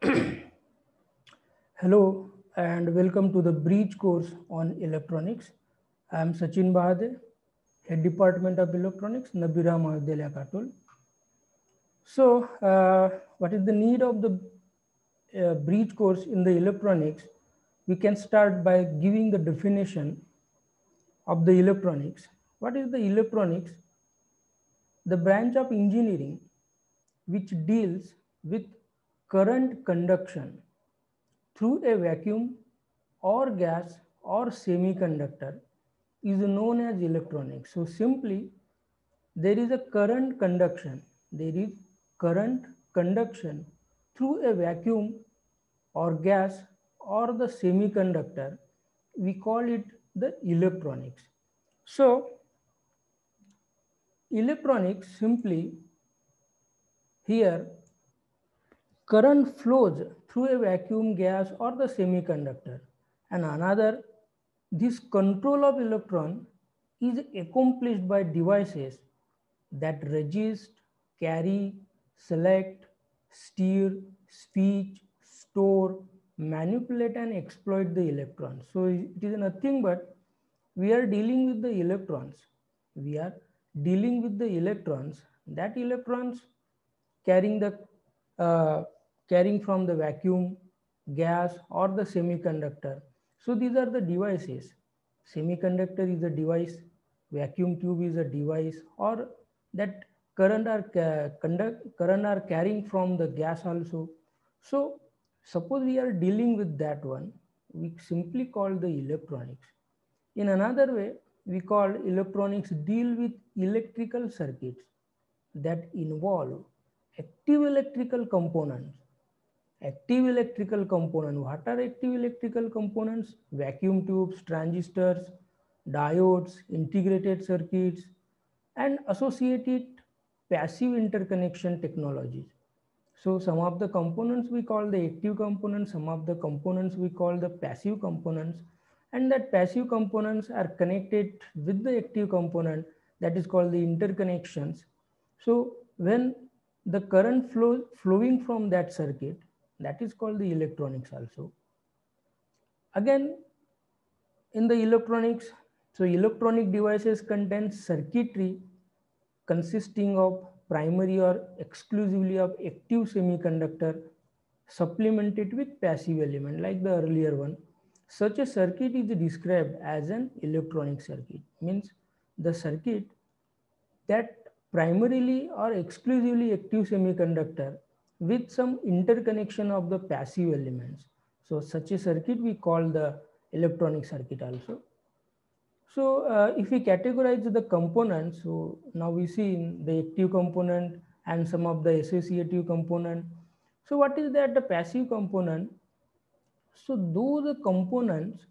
Hello and welcome to the Breach course on electronics. I am Sachin Bahade, Head Department of Electronics, Nabira Mahavidyalaya Katol. So, what is the need of the Breach course in the electronics? We can start by giving the definition of the electronics. What is the electronics? The branch of engineering which deals with current conduction through a vacuum or gas or semiconductor is known as electronics. So simply there is a current conduction. There is current conduction through a vacuum or gas or the semiconductor. We call it the electronics. So electronics simply here current flows through a vacuum gas or the semiconductor, and another this control of electron is accomplished by devices that resist, carry, select, steer, speech, store, manipulate and exploit the electrons. So it is nothing but we are dealing with the electrons. We are dealing with the electrons. That electrons carrying the carrying from the vacuum, gas or the semiconductor. So these are the devices. Semiconductor is a device, vacuum tube is a device, or that current are carrying from the gas also. So suppose we are dealing with that one, we simply call the electronics. In another way, we call electronics deal with electrical circuits that involve active electrical components. Active electrical component. What are active electrical components? Vacuum tubes, transistors, diodes, integrated circuits, and associated passive interconnection technologies. So some of the components we call the active components, some of the components we call the passive components, and that passive components are connected with the active component, that is called the interconnections. So when the current flowing from that circuit, that is called the electronics also. Again, in the electronics, so electronic devices contain circuitry consisting of primary or exclusively of active semiconductor supplemented with passive element like the earlier one. Such a circuit is described as an electronic circuit, means the circuit that primarily or exclusively active semiconductor with some interconnection of the passive elements. So such a circuit we call the electronic circuit also. So if we categorize the components, so now we see the active component and some of the associative component. So what is that the passive component? So those components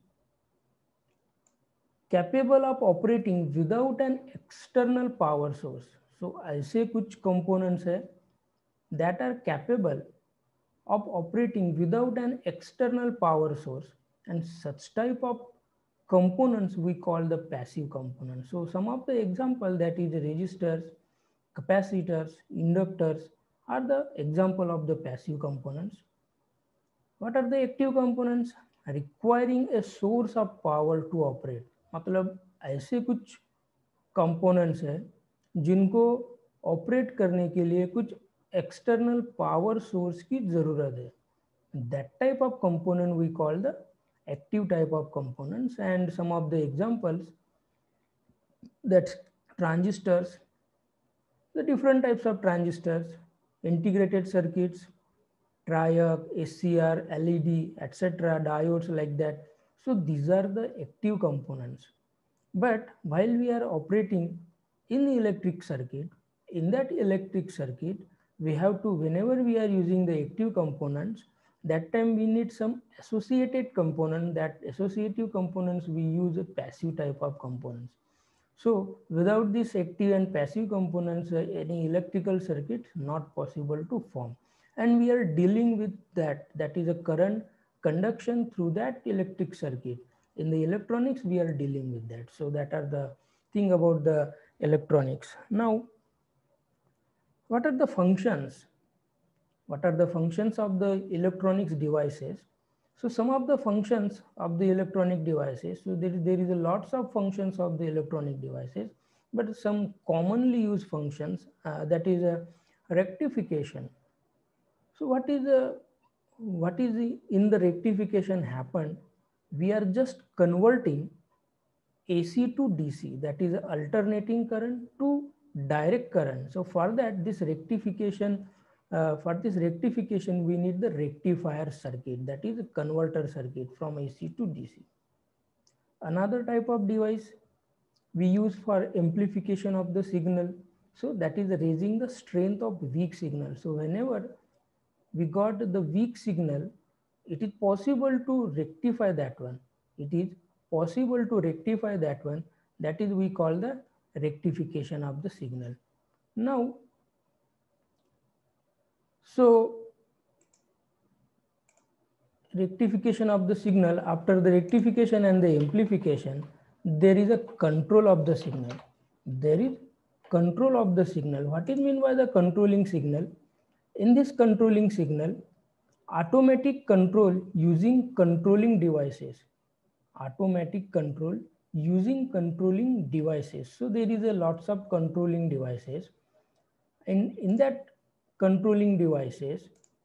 capable of operating without an external power source. So ऐसे कुछ components है that are capable of operating without an external power source, and such type of components we call the passive components. So some of the example, that is resistors, capacitors, inductors are the example of the passive components. What are the active components? Requiring a source of power to operate. मतलब ऐसे कुछ components है जिनको operate करने के लिए कुछ external power source की जरूरत है. That type of component we call the active type of components, and some of the examples, that's transistors, the different types of transistors, integrated circuits, triac, SCR, LED, etc., diodes like that. So these are the active components. But while we are operating in the electric circuit, in that electric circuit, we have to, whenever we are using the active components, that time we need some associated component. That associative components we use a passive type of components. So without these active and passive components, any electrical circuit not possible to form. And we are dealing with that, that is a current conduction through that electric circuit. In the electronics, we are dealing with that. So that are the thing about the electronics. Now, what are the functions? what are the functions of the electronics devices. So some of the functions of the electronic devices, so there is a lots of functions of the electronic devices, but some commonly used functions, that is a rectification. So what is in the rectification happened? We are just converting AC to DC, that is alternating current to direct current. So for that, for this rectification, we need the rectifier circuit, that is a converter circuit from AC to DC. Another type of device we use for amplification of the signal. So that is raising the strength of weak signal. So whenever we got the weak signal, it is possible to rectify that one. It is possible to rectify that one. That is we call the rectification of the signal. Now, so rectification of the signal, after the rectification and the amplification, there is a control of the signal. There is control of the signal. What is meant by the controlling signal? In this controlling signal, automatic control using controlling devices. Automatic control using controlling devices. So there is a lots of controlling devices. And in that controlling devices,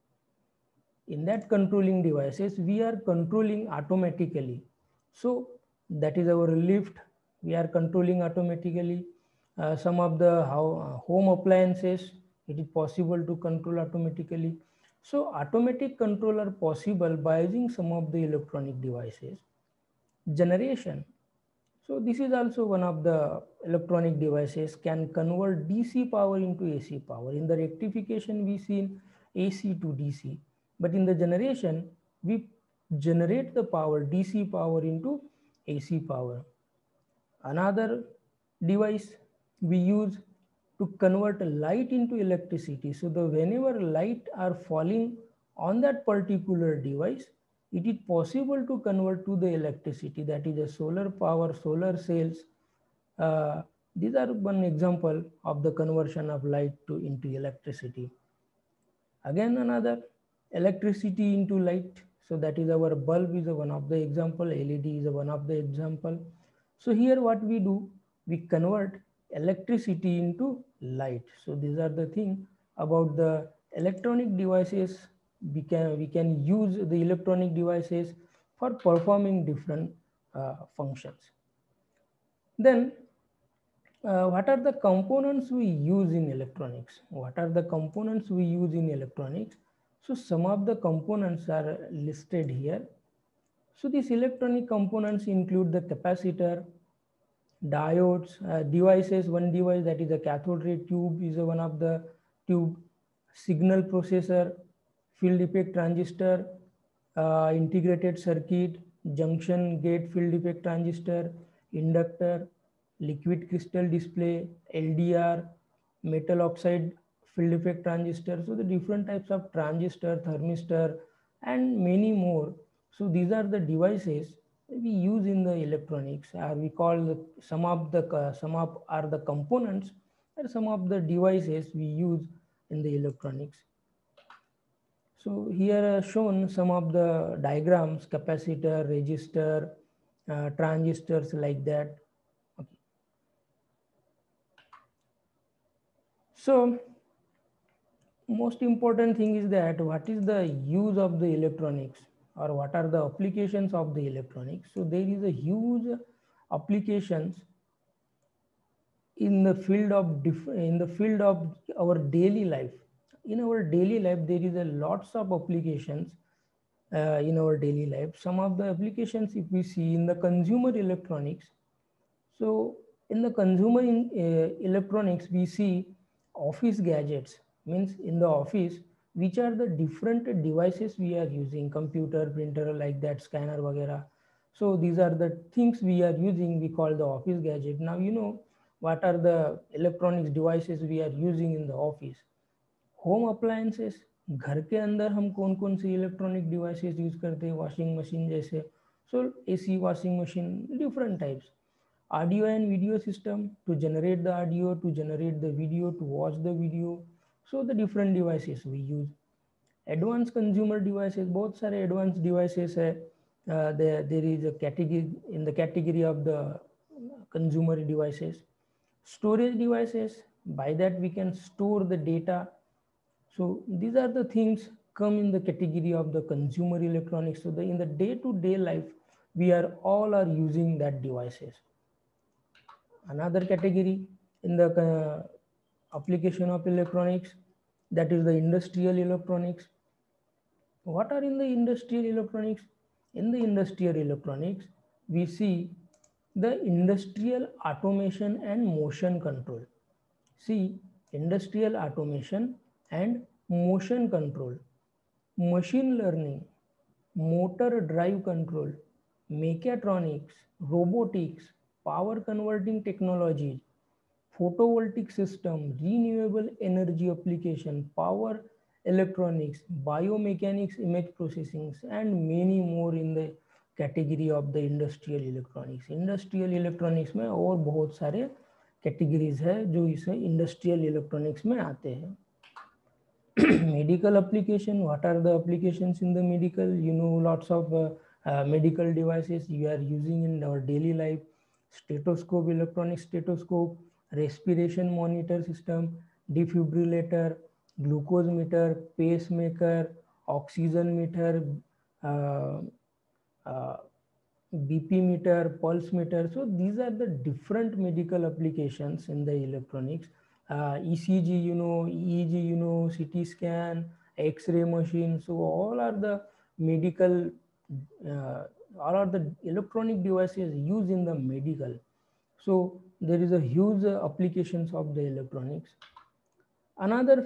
we are controlling automatically. So that is our lift, we are controlling automatically. Some of the home appliances, it is possible to control automatically. So automatic control are possible by using some of the electronic devices. Generation. So this is also one of the electronic devices can convert DC power into AC power. In the rectification, we see AC to DC, but in the generation, we generate the power, DC power into AC power. Another device we use to convert light into electricity. So the whenever light are falling on that particular device, it is possible to convert to the electricity, that is a solar power, solar cells. These are one example of the conversion of light into electricity. Again another, electricity into light. So that is our bulb is one of the example, LED is one of the example. So here what we do, we convert electricity into light. So these are the thing about the electronic devices. We can use the electronic devices for performing different functions. Then what are the components we use in electronics? What are the components we use in electronics? So some of the components are listed here. So these electronic components include the capacitor, diodes, devices. One device, that is a cathode ray tube, is one of the tube, signal processor, field effect transistor, integrated circuit, junction gate field effect transistor, inductor, liquid crystal display, LDR, metal oxide field effect transistor. So the different types of transistor, thermistor, and many more. So these are the devices we use in the electronics, or we call some of are the components, or some of the devices we use in the electronics. So here are shown some of the diagrams, capacitor, resistor, transistors, like that. Okay. So most important thing is that what is the use of the electronics, or what are the applications of the electronics. So there is a huge applications in the field of our daily life. In our daily life, there is a lots of applications in our daily life. Some of the applications, if we see in the consumer electronics, so in the consumer electronics, we see office gadgets, means in the office, which are the different devices we are using, computer, printer, like that, scanner, vagera. So these are the things we are using, we call the office gadget. Now you know what are the electronics devices we are using in the office. Home appliances, घर के अंदर हम कौन कौन से electronic devices use करते हैं, washing machine जैसे, so AC, washing machine, different types. Audio and video system, to generate the audio, to generate the video, to watch the video. So the different devices we use. Advance consumer devices, बहुत सारे advance devices है. There is a category in the category of the consumer devices. Storage devices, by that we can store the data. So these are the things come in the category of the consumer electronics. So in the day-to-day life, we are all are using that devices. Another category in the application of electronics, that is the industrial electronics. What are in the industrial electronics? In the industrial electronics, we see the industrial automation and motion control. See, industrial automation and motion control, machine learning, motor drive control, mechatronics, robotics, power converting technologies, photovoltaic system, renewable energy application, power electronics, biomechanics, image processing, and many more in the category of the industrial electronics. Industrial electronics में और बहुत सारे categories है जो इस industrial electronics में आते हैं. Medical application, what are the applications in the medical? You know, lots of medical devices you are using in our daily life. Stethoscope, electronic stethoscope, respiration monitor system, defibrillator, glucose meter, pacemaker, oxygen meter, uh, uh, BP meter, pulse meter. So these are the different medical applications in the electronics. ECG, you know, EEG, you know, CT scan, X-ray machine. So all are the medical, all are the electronic devices used in the medical. So there is a huge applications of the electronics. Another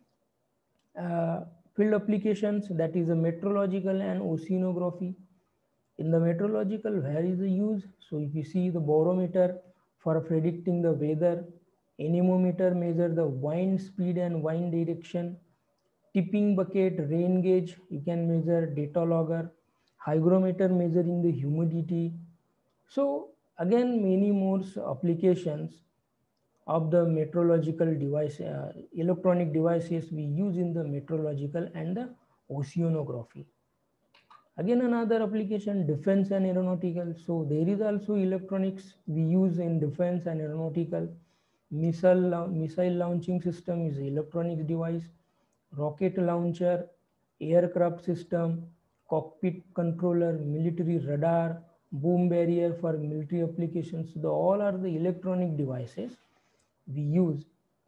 field applications, that is a meteorological and oceanography. In the meteorological, where is the use? So if you see the barometer for predicting the weather, anemometer measure the wind speed and wind direction, tipping bucket, rain gauge, you can measure data logger, hygrometer measuring the humidity. So again, many more applications of the meteorological device, electronic devices we use in the meteorological and the oceanography. Again, another application, defense and aeronautical. So there is also electronics we use in defense and aeronautical. Missile launching system is electronic device. Rocket launcher, aircraft system, cockpit controller, military radar, boom barrier for military applications. So all are the electronic devices we use.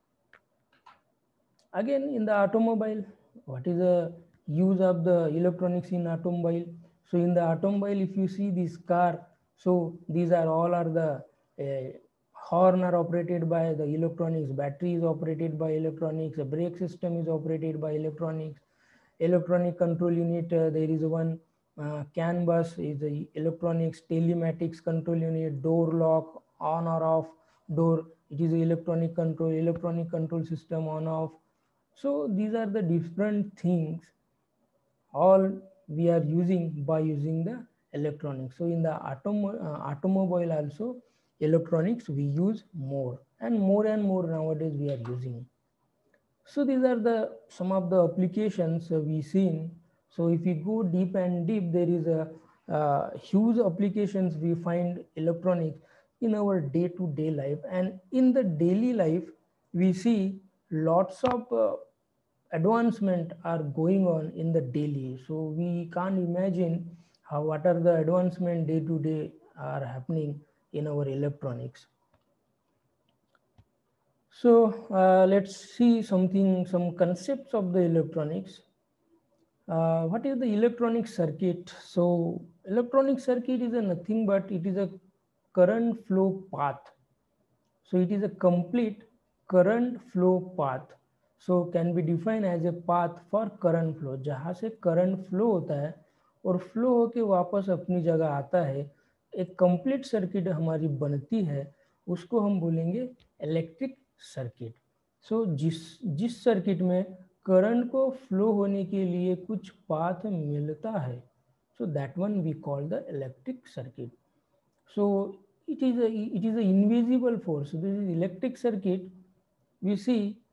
Again, in the automobile, what is the use of the electronics in automobile? So in the automobile, if you see this car, so these are all are the horn are operated by the electronics, battery is operated by electronics, the brake system is operated by electronics, electronic control unit, there is one CAN bus is the electronics, telematics control unit, door lock, on or off door, it is electronic control system on off. So these are the different things all we are using by using the electronics. So in the automobile also, electronics we use more and more nowadays we are using. So these are the some of the applications we seen. So if we go deep and deep, there is a huge applications we find electronics in our day-to-day life, and in the daily life we see lots of advancement are going on in the daily. So we can't imagine how what are the advancement day to day are happening in our electronics. So let's see some concepts of the electronics. What is the electronic circuit? So electronic circuit is a nothing but it is a current flow path. So it is a complete current flow path. So can be defined as a path for current flow. जहाँ से current flow होता है और flow होके वापस अपनी जगह आता है, एक complete circuit हमारी बनती है, उसको हम बोलेंगे electric circuit. So जिस circuit में current को flow होने के लिए कुछ path मिलता है, so that one we call the electric circuit. So it is a invisible force. This is electric circuit. We see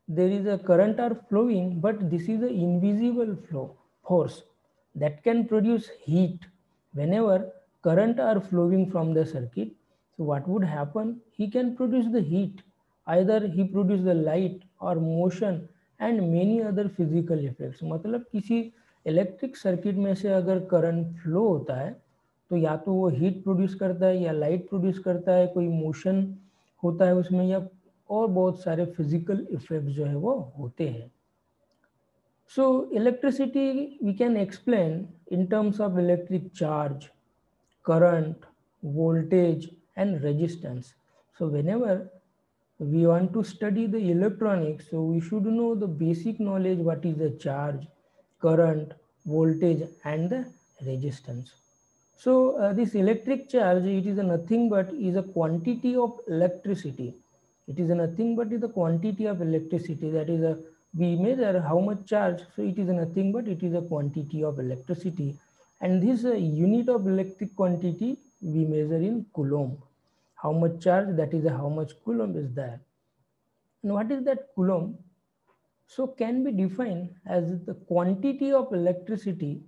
there is a current are flowing, but this is an invisible flow force that can produce heat. Whenever current are flowing from the circuit, so what would happen, he can produce the heat, either he produce the light or motion and many other physical effects. मतलब किसी electric circuit में से अगर current flow होता है तो या तो वो हीट प्रोड्यूस करता है या लाइट प्रोड्यूस करता है, कोई मोशन होता है उसमें, या और बहुत सारे फिजिकल इफेक्ट जो है वो होते हैं. So electricity we can explain in terms of electric charge, current, voltage and resistance. So whenever we want to study the electronics, so we should know the basic knowledge what is the charge, current, voltage and the resistance. So this electric charge, it is a nothing but is a quantity of electricity. It is a nothing but is the quantity of electricity, that is a, we measure how much charge, so it is a nothing but it is a quantity of electricity, and this unit of electric quantity we measure in coulomb. How much charge, that is how much coulomb is there. And what is that coulomb? So can be defined as the quantity of electricity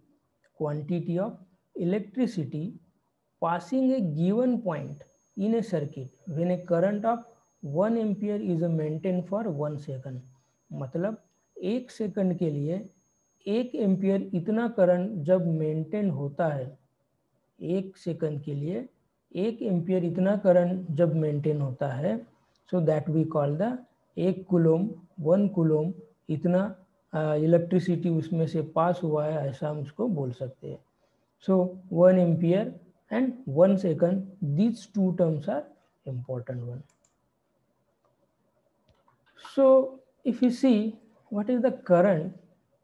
passing a given point in a circuit when a current of 1 ampere is maintained for 1 second. मतलब 1 second के लिए 1 ampere इतना current जब maintain होता है, 1 second के लिए 1 ampere इतना करंट जब मेंटेन होता है, so that we call the 1 coulomb, 1 coulomb इतना इलेक्ट्रिसिटी उसमें से पास हुआ है, ऐसा हम उसको बोल सकते हैं. So 1 ampere and 1 second, these two terms are important one. So if you see what is the current,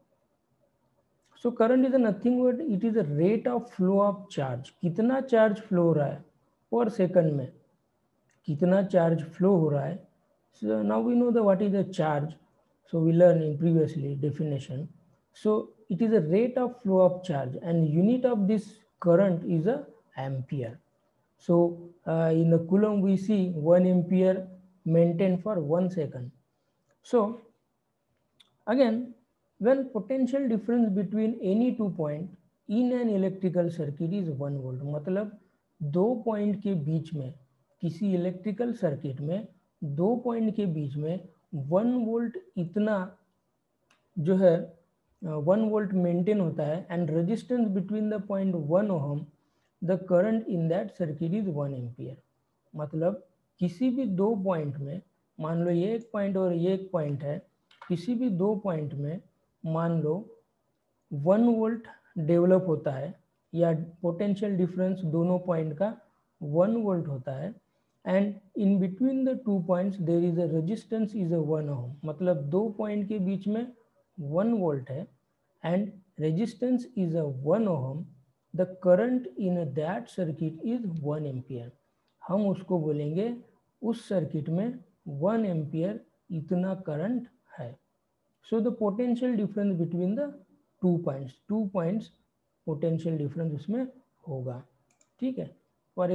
so current is a nothing but it is a rate of flow of charge. कितना charge flow हो रहा है पर second में, कितना charge flow हो रहा है. So now we know the what is the charge. So we learn in previously definition. So it is a rate of flow of charge and unit of this current is a ampere. So in the coulomb we see 1 ampere maintained for 1 second. So again, when potential difference between any 2 point in an electrical circuit is 1 volt, मतलब 2 point के बीच में, किसी electrical circuit में 2 point के बीच में 1 volt इतना जो है 1 वोल्ट मेंटेन होता है, and resistance between the point 1 ohm, the current in that circuit is 1 ampere. मतलब किसी भी 2 पॉइंट में, मान लो ये एक पॉइंट और ये एक पॉइंट है, किसी भी 2 पॉइंट में मान लो 1 वोल्ट डेवलप होता है, या पोटेंशियल डिफरेंस दोनों पॉइंट का 1 वोल्ट होता है, and in between the 2 points there is a resistance is a 1 ohm. मतलब 2 पॉइंट के बीच में 1 वोल्ट है and resistance is a 1 ohm. The current in that circuit is 1 ampere. हम उसको बोलेंगे उस सर्किट में 1 एम्पियर इतना करंट है. So the potential difference between the 2 points potential difference उसमें होगा. ठीक है. For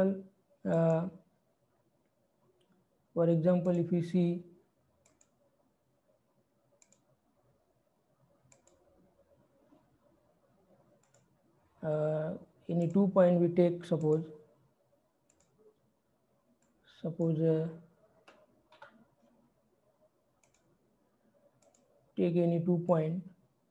example if you see any 2 point, we take suppose take any 2 point.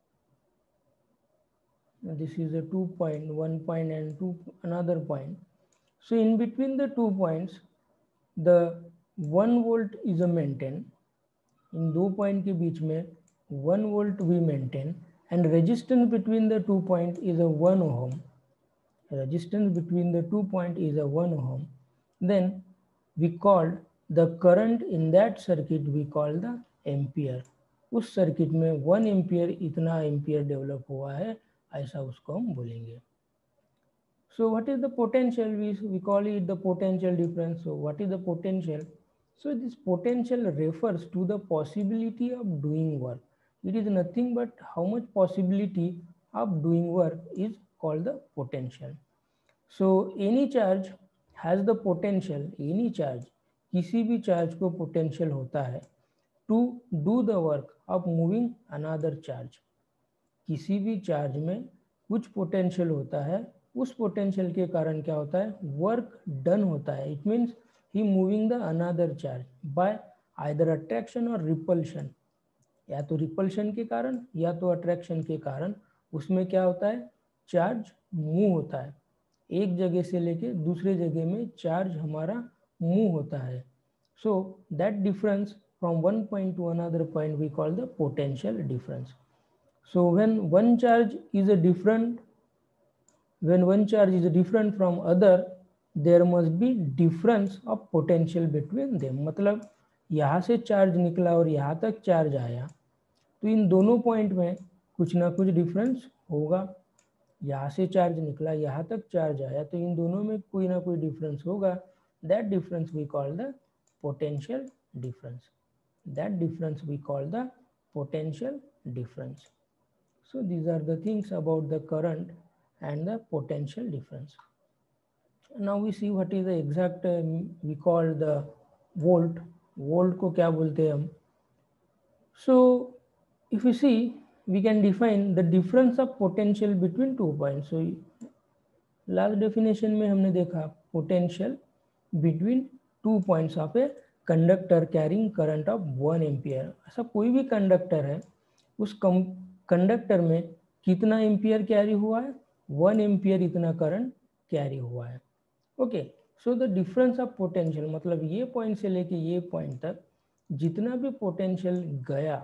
This is a 2 point, 1 point and 2 another point. So in between the 2 points the 1 volt is a maintain. इन 2 point के बीच में 1 volt we maintain, and resistance between the 2 point is a 1 ohm. Resistance between the 2 point is a 1 ohm. Then we called the current in that circuit, we call the ampere. उस circuit में 1 ampere इतना ampere develop हुआ है, ऐसा उसको हम बोलेंगे. So what is the potential? We call it the potential difference. So what is the potential? So this potential refers to the possibility of doing work. It is nothing but how much possibility of doing work is called the potential. So any charge has the potential, any charge, किसी भी charge को potential होता है to do the work of moving another charge. किसी भी charge में कुछ potential होता है, उस पोटेंशियल के कारण क्या होता है, वर्क डन होता है। It means he moving the another charge by either attraction और रिपल्शन, या तो रिपल्शन के कारण या तो अट्रैक्शन के कारण उसमें क्या होता है, चार्ज मूव होता है। एक जगह से लेके दूसरे जगह में चार्ज हमारा मूव होता है। So that difference from one point to another point we call the potential difference. So when one charge is different from other, there must be difference of potential between them। मतलब यहाँ से charge निकला और यहाँ तक charge आया, तो इन दोनों पॉइंट में कुछ ना कुछ डिफरेंस होगा। यहाँ से चार्ज निकला, यहाँ तक चार्ज आया, तो इन दोनों में कोई ना कोई डिफरेंस होगा। That difference we call the potential difference. That difference we call the potential difference. So these are the things about the current and the potential difference. Now we see what is the exact we call the volt। volt को क्या बोलते हैं हम। So if we see, we can define the difference of potential between 2 points। So last definition में हमने देखा potential between 2 points of a conductor carrying current of 1 ampere। ऐसा कोई भी कंडक्टर है, उस कंडक्टर में कितना एम्पियर कैरी हुआ है, 1 एम्पियर इतना करंट कैरी हुआ है। Okay, so the difference of potential, मतलब ये पॉइंट से लेके ये पॉइंट तक जितना भी पोटेंशियल गया,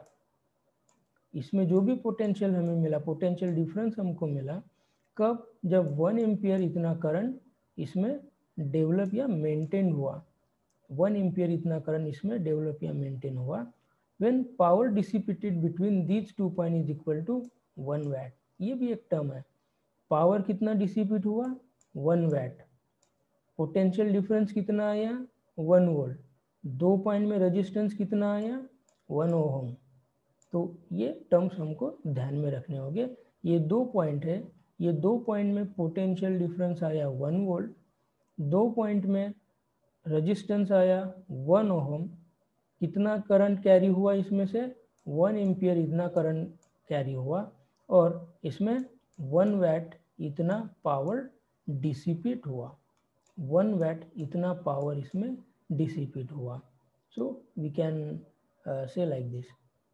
इसमें जो भी पोटेंशियल हमें मिला, पोटेंशियल डिफरेंस हमको मिला कब, जब 1 एम्पियर इतना करंट इसमें डेवलप या मेंटेन हुआ। 1 एम्पियर इतना करंट इसमें डेवलप या मेंटेन हुआ। when power dissipated between these 2 points is equal to 1 watt। ये भी एक टर्म है, पावर कितना डिसिपेट हुआ, 1 watt। पोटेंशियल डिफरेंस कितना आया, 1 वोल्ट। 2 पॉइंट में रेजिस्टेंस कितना आया, 1 ओम। तो ये टर्म्स हमको ध्यान में रखने होंगे। ये 2 पॉइंट है, ये 2 पॉइंट में पोटेंशियल डिफरेंस आया 1 वोल्ट, 2 पॉइंट में रेजिस्टेंस आया 1 ओम। कितना करंट कैरी हुआ इसमें से, 1 एम्पियर इतना करंट कैरी हुआ, और इसमें 1 वैट इतना पावर डिसिपेट हुआ। 1 वैट इतना पावर इसमें डिसिपेट हुआ। So we can say like this.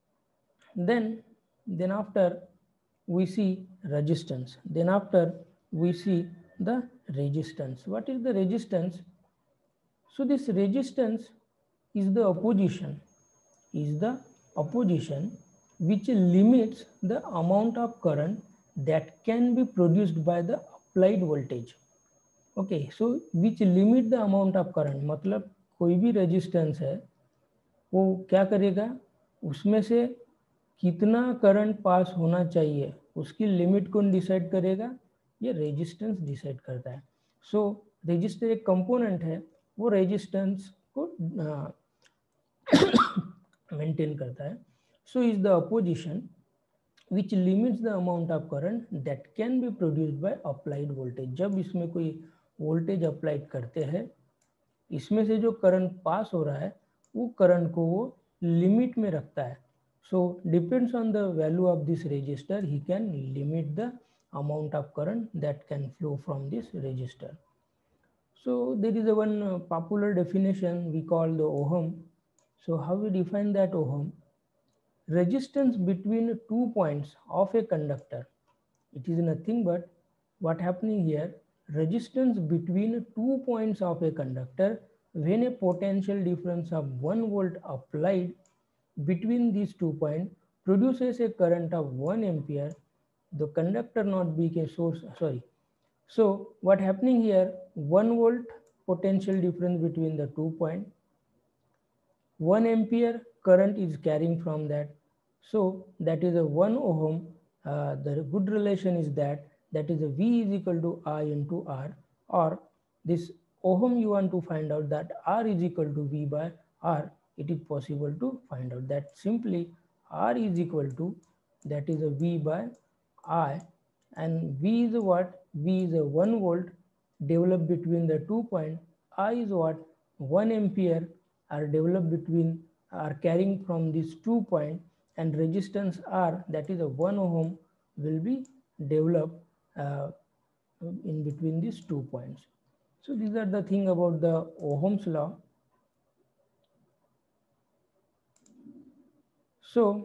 then after we see resistance, then after we see the resistance। what is the resistance? So this resistance is the opposition which limits the amount of current that can be produced by the applied voltage। okay, so which limit the amount of current, मतलब कोई भी resistance है वो क्या करेगा, उसमें से कितना करंट पास होना चाहिए उसकी लिमिट कौन डिसाइड करेगा, ये रेजिस्टेंस डिसाइड करता है। सो रेजिस्टर एक कंपोनेंट है, वो रेजिस्टेंस को मेंटेन करता है। So is the opposition which limits the amount of current that can be produced by applied voltage. जब इसमें कोई वोल्टेज अप्लाइड करते हैं, इसमें से जो करंट पास हो रहा है वो करंट को वो लिमिट में रखता है। So depends on the value of this resistor, he can limit the amount of current that can flow from this resistor. So there is a one popular definition we call the ohm। So how we define that ohm? Resistance between 2 points of a conductor। It is nothing but what happening here, resistance between 2 points of a conductor when a potential difference of 1 volt applied between these 2 points produces a current of 1 ampere, the conductor not being a source, so what happening here, 1 volt potential difference between the 2 points, 1 ampere current is carrying from that, so that is a 1 ohm। The good relation is that is a V is equal to I into R, or this ohm you want to find out, that R is equal to V by R, it is possible to find out that simply R is equal to, that is a V by I, and V is what, V is a 1 volt developed between the 2 points, I is what, 1 ampere are developed between are carrying from these 2 points, and resistance R, that is a 1 ohm, will be developed in between these 2 points. So these are the thing about the Ohm's law. So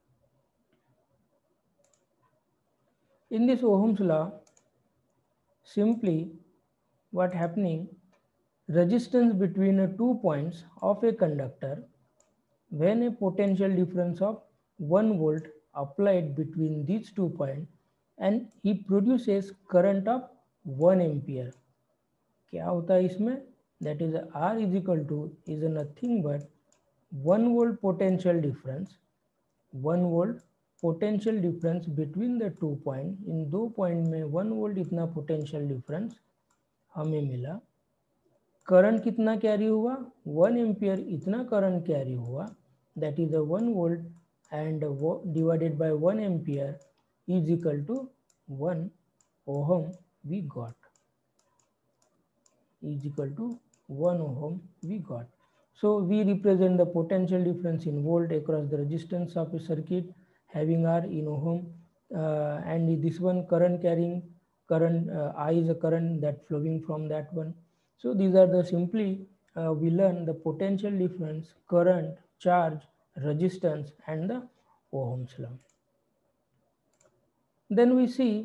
in this Ohm's law, simply what happening, resistance between 2 points of a conductor, when a potential difference of 1 volt applied between these 2 points, and he produces current of 1 ampere. क्या होता है इसमें, that is R is equal to is nothing but 1 volt potential difference, 1 volt potential difference between the 2 point. इन 2 point में 1 volt इतना potential difference हमें मिला. Current कितना कैरी हुआ, 1 एम्पियर इतना करंट कैरी हुआ, that is 1 volt and divided by 1 ampere is equal to 1 ohm we got, is equal to 1 ohm we got. So we represent the potential difference in volt across the resistance of a circuit having R in ohm, and this one current carrying current, I is a current that flowing from that one. So these are the simply we learn the potential difference, current, charge, resistance, and the Ohm's law. Then we see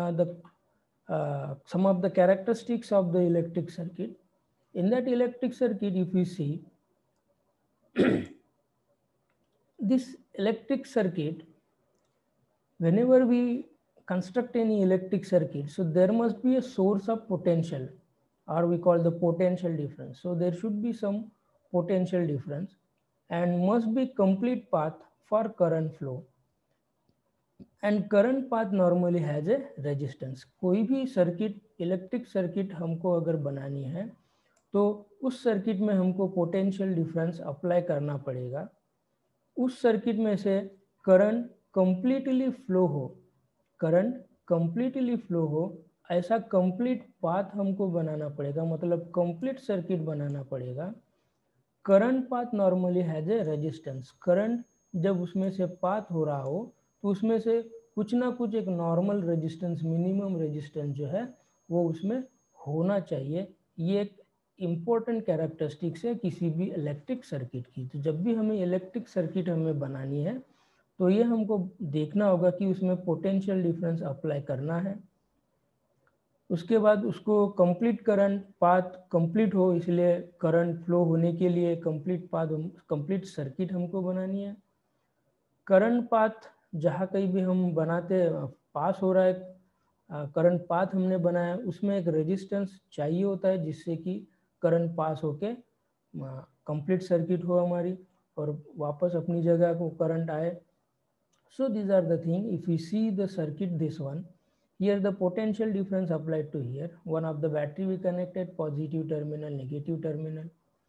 some of the characteristics of the electric circuit. In that electric circuit, if we see this electric circuit, whenever we construct any electric circuit, so there must be a source of potential, or we call the potential difference. So there should be some potential difference and must be complete path for current flow. And current path normally has a resistance. कोई भी circuit, electric circuit हमको अगर बनानी है तो उस circuit में हमको पोटेंशियल डिफरेंस अप्लाई करना पड़ेगा. उस सर्किट में से करंट कंप्लीटली फ्लो हो, करंट कंप्लीटली फ्लो हो, ऐसा कंप्लीट पाथ हमको बनाना पड़ेगा, मतलब कंप्लीट सर्किट बनाना पड़ेगा. Current path normally has a resistance. Current जब उसमें से पाथ हो रहा हो तो उसमें से कुछ ना कुछ एक नॉर्मल रेजिस्टेंस, मिनिमम रेजिस्टेंस जो है वो उसमें होना चाहिए. ये एक इम्पोर्टेंट कैरेक्टरिस्टिक्स है किसी भी इलेक्ट्रिक सर्किट की. तो जब भी हमें इलेक्ट्रिक सर्किट हमें बनानी है तो ये हमको देखना होगा कि उसमें पोटेंशियल डिफरेंस अप्लाई करना है. उसके बाद उसको कंप्लीट करंट पाथ कंप्लीट हो, इसलिए करंट फ्लो होने के लिए कंप्लीट पाथ, कंप्लीट सर्किट हमको बनानी है. करंट पाथ जहाँ कहीं भी हम बनाते पास हो रहा है, करंट पाथ हमने बनाया, उसमें एक रेजिस्टेंस चाहिए होता है जिससे कि करंट पास होके कंप्लीट सर्किट हो हमारी और वापस अपनी जगह को करंट आए. So these are the thing. If you see the circuit this one, here the potential difference applied to here. One of the battery we connected positive terminal, negative terminal.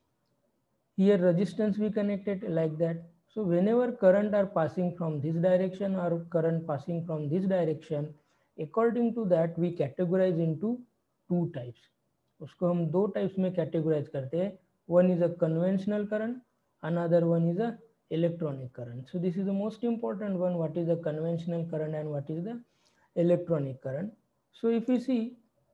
Here resistance we connected like that. So whenever current are passing from this direction or current passing from this direction, according to that we categorize into two types. उसको हम दो types में categorize करते हैं. One is a conventional current, another one is a electronic current. So this is the most important one. What is the conventional current and what is the electronic current? So if we see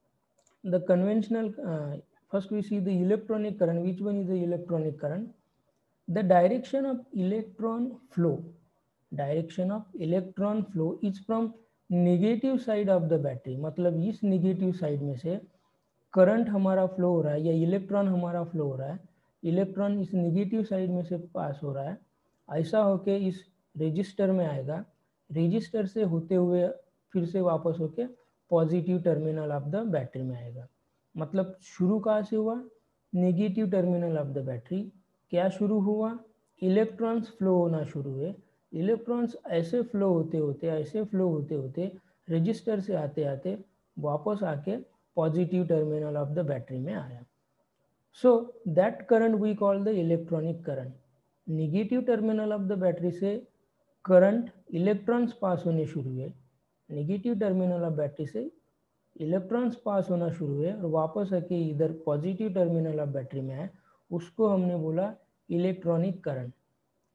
the conventional, first we see the electronic current. Which one is the electronic current? The direction of electron flow, direction of electron flow is from negative side of the battery. मतलब इस negative side में से current हमारा flow हो रहा है या electron हमारा फ्लो हो रहा है, इलेक्ट्रॉन इस नेगेटिव साइड में से पास हो रहा है, ऐसा होके इस रजिस्टर में आएगा, रजिस्टर से होते हुए फिर से वापस होके positive terminal of the battery में आएगा. मतलब शुरू कहाँ से हुआ, negative terminal of the battery. क्या शुरू हुआ, इलेक्ट्रॉन्स फ्लो होना शुरू हुए. इलेक्ट्रॉन्स ऐसे फ्लो होते होते, ऐसे फ्लो होते होते रजिस्टर से आते आते वापस आके positive terminal of the battery में आया. So that current we call the electronic current. Negative terminal of the battery से करंट इलेक्ट्रॉन्स पास होने शुरू हुए, नेगेटिव टर्मिनल ऑफ बैटरी से इलेक्ट्रॉन्स पास होना शुरू हुए और वापस आके इधर पॉजिटिव टर्मिनल ऑफ बैटरी में आए, उसको हमने बोला इलेक्ट्रॉनिक करंट.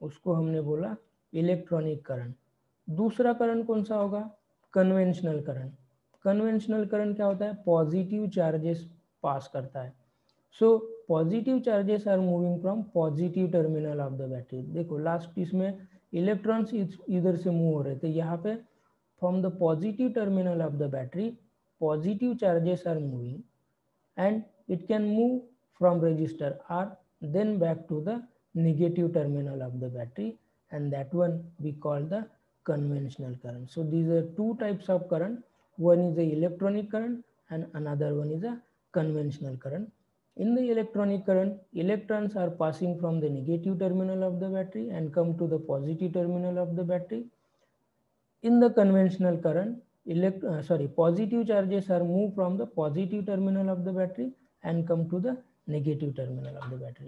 उसको हमने बोला इलेक्ट्रॉनिक करंट। दूसरा करंट कौन सा होगा? Conventional current. कन्वेंशनल करंट क्या होता है? पॉजिटिव चार्जेस पास करता है। So positive charges are moving from positive terminal of the battery. देखो लास्ट इसमें इलेक्ट्रॉन्स इधर से मूव हो रहे थे, यहाँ पे from the positive terminal of the battery positive charges are moving and it can move from resistor or then back to the negative terminal of the battery, and that one we call the conventional current. So these are two types of current. One is the electronic current and another one is a conventional current. In the electronic current, electrons are passing from the negative terminal of the battery and come to the positive terminal of the battery. In the conventional current, positive charges are moved from the positive terminal of the battery and come to the negative terminal of the battery.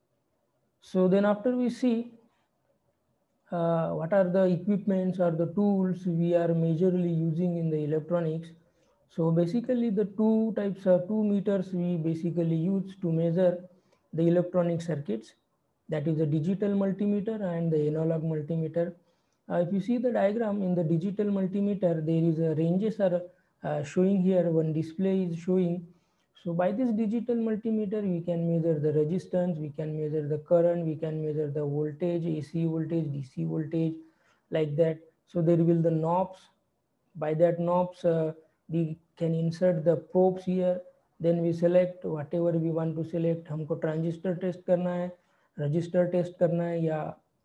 So then after we see what are the equipments or the tools we are majorly using in the electronics. So basically the two meters we basically use to measure the electronic circuits, that is the digital multimeter and the analog multimeter. If you see the diagram in the digital multimeter, there is a ranges are showing here, one display is showing. So by this digital multimeter, we can measure the resistance, we can measure the current, we can measure the voltage, AC voltage, DC voltage, like that. So there will the knobs. By that knobs, we can insert the probes here. Then we select whatever we want to select. हमको transistor test करना है, resistor test करना है, या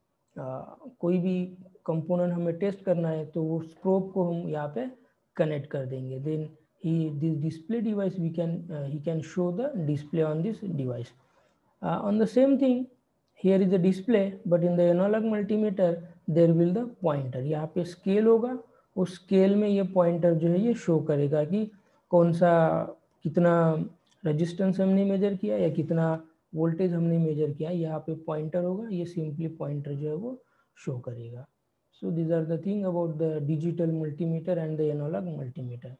कोई भी component हमें test करना है, तो उस प्रोब को हम यहाँ पे कनेक्ट कर देंगे. Then this display device he can show the display on this device. On the same thing, here is the display, but in the analog multimeter there will the pointer. यहाँ पे scale होगा, उस scale में ये pointer जो है ये show करेगा कि कौन सा कितना रेजिस्टेंस हमने मेजर किया या कितना वोल्टेज हमने मेजर किया. यहाँ पे पॉइंटर होगा, ये सिंपली पॉइंटर जो है वो शो करेगा. So these are the thing about the digital multimeter and the analog multimeter.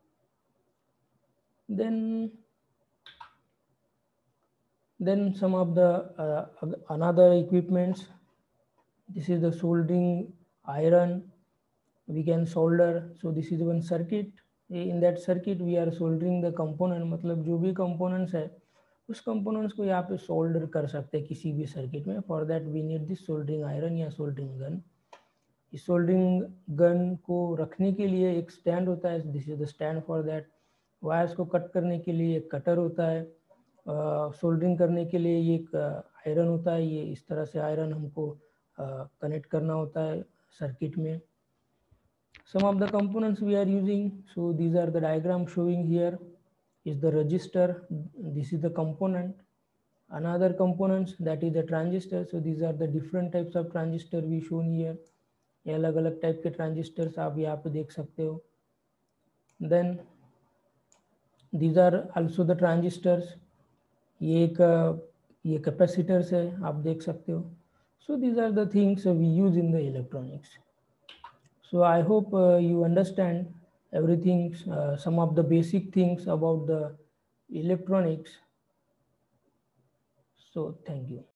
Then some of the another equipments. This is the soldering iron. We can solder. So this is one circuit. In that circuit we are soldering the component. मतलब जो भी components है उस components को यहाँ पे solder कर सकते हैं किसी भी circuit में. For that we need this soldering iron या soldering gun. इस soldering gun को रखने के लिए एक stand होता है. This is the stand for that. Wires को कट करने के लिए एक कटर होता है. सोल्डरिंग करने के लिए ये एक आयरन होता है. ये इस तरह से आयरन हमको कनेक्ट करना होता है सर्किट में. Some of the components we are using. So these are the diagram showing here. Is the resistor. This is the component. Another components, that is the transistor. So these are the different types of transistor we shown here. ये अलग अलग type के transistors आप यहाँ पे देख सकते हो. Then these are also the transistors. ये कैपेसिटर्स है, आप देख सकते हो. So these are the things we use in the electronics. So I hope you understand everything, some of the basic things about the electronics. So thank you.